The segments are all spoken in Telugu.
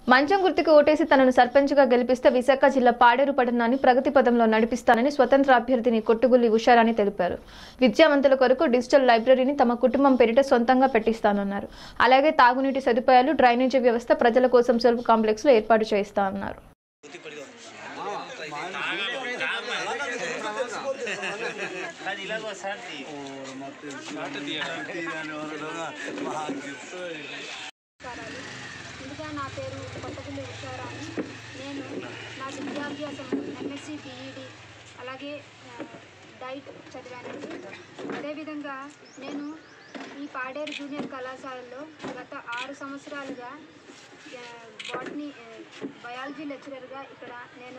మంచం గుర్తుకు ఓటేసి తనను సర్పంచ్గా గెలిపిస్తే విశాఖ జిల్లా పాడేరు పట్టణాన్ని ప్రగతి పదంలో నడిపిస్తానని స్వతంత్ర అభ్యర్థిని కొట్టుగుల్లి ఉషారాణి తెలిపారు. విద్యావంతుల కొరకు డిజిటల్ లైబ్రరీని తమ కుటుంబం పేరిట సొంతంగా పెట్టిస్తానన్నారు. అలాగే తాగునీటి సదుపాయాలు, డ్రైనేజీ వ్యవస్థ ప్రజల కోసం సెల్ఫ్ కాంప్లెక్స్లో ఏర్పాటు చేస్తానన్నారు. ముందుగా నా పేరు కొట్టుగుల్లి ఉషారాణి. నేను నా విద్యాభ్యాసం MSc BEd అలాగే డైట్ చదివానండి. అదేవిధంగా నేను ఈ పాడేరు జూనియర్ కళాశాలలో గత 6 సంవత్సరాలుగా బాటనీ బయాలజీ లెక్చరర్గా ఇక్కడ నేను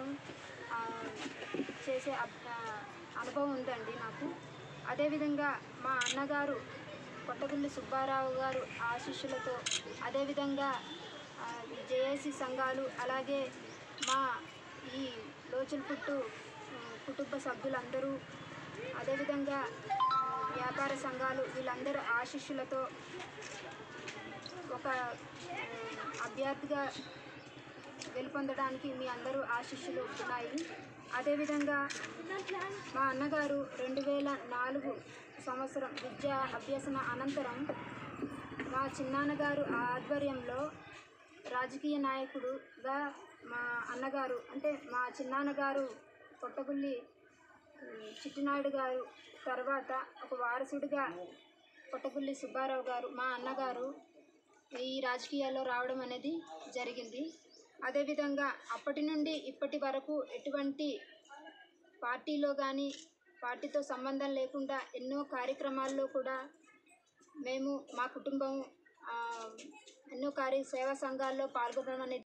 చేసే అనుభవం ఉందండి నాకు. అదేవిధంగా మా అన్నగారు కొట్టుగుల్లి సుబ్బారావు గారు ఆశీస్సులతో, అదేవిధంగా జేఏసీ సంఘాలు, అలాగే మా ఈ లోచులపుట్టు కుటుంబ సభ్యులందరూ, అదేవిధంగా వ్యాపార సంఘాలు, వీళ్ళందరూ ఆశీస్సులతో ఒక అభ్యర్థిగా గెలుపొందడానికి మీ అందరూ ఆశీస్సులు ఉన్నాయి. అదేవిధంగా మా అన్నగారు 2004 సంవత్సరం విద్యా అభ్యసన అనంతరం మా చిన్నాన్నగారు ఆధ్వర్యంలో రాజకీయ నాయకుడుగా మా అన్నగారు, అంటే మా చిన్నాన్నగారు కొట్టుగుల్లి చిట్టినాయుడు గారు తర్వాత ఒక వారసుడిగా కొట్టుగుల్లి సుబ్బారావు గారు, మా అన్నగారు ఈ రాజకీయాల్లో రావడం అనేది జరిగింది. అదేవిధంగా అప్పటి నుండి ఇప్పటి వరకు ఎటువంటి పార్టీలో కానీ, పార్టీతో సంబంధం లేకుండా ఎన్నో కార్యక్రమాల్లో కూడా మేము మా కుటుంబం ఎన్నో సేవా సంఘాల్లో పాల్గొనడం అనేది